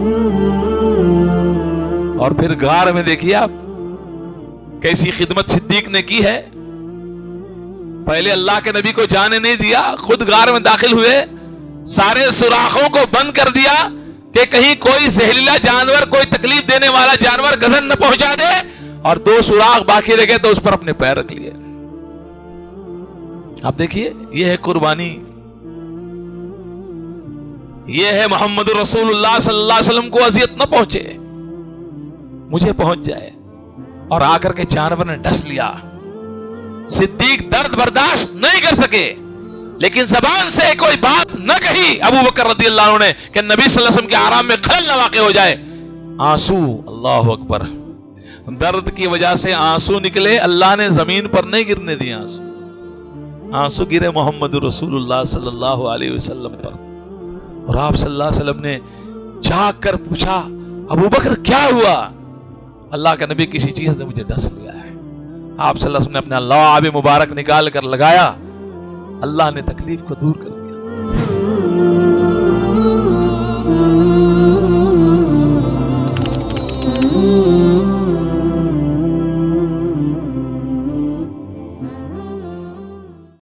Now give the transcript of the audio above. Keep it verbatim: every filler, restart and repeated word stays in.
और फिर गार में देखिए आप कैसी खिदमत सिद्दीक ने की है। पहले अल्लाह के नबी को जाने नहीं दिया, खुद गार में दाखिल हुए, सारे सुराखों को बंद कर दिया कि कहीं कोई जहरीला जानवर, कोई तकलीफ देने वाला जानवर गजन न पहुंचा दे, और दो सुराख बाकी रह गए तो उस पर अपने पैर रख लिए। आप देखिए, यह है कुर्बानी, यह है मोहम्मद रसूलुल्लाह सल्लल्लाहु अलैहि वसल्लम को अजियत न पहुंचे, मुझे पहुंच जाए। और आकर के जानवर ने डस लिया। सिद्दीक दर्द बर्दाश्त नहीं कर सके, लेकिन जबान से कोई बात न कही अबू बकर रदियल्लाहु अन्हु ने कि नबी सल्लल्लाहु अलैहि वसल्लम के आराम में खलल न वाक़ हो जाए। आंसू, अल्लाह अकबर, दर्द की वजह से आंसू निकले, अल्लाह ने जमीन पर नहीं गिरने दिए आंसू, आंसू गिरे मोहम्मद रसूलुल्लाह सल्लल्लाहु अलैहि वसल्लम पर। और आप सल्लल्लाहु अलैहि वसल्लम ने जाग कर पूछा, अबू बकर क्या हुआ? अल्लाह का नबी, किसी चीज ने मुझे डस लिया है। आप सल्लल्लाहु अलैहि वसल्लम ने अपना लवाब मुबारक निकाल कर लगाया, अल्लाह ने तकलीफ को दूर कर दिया।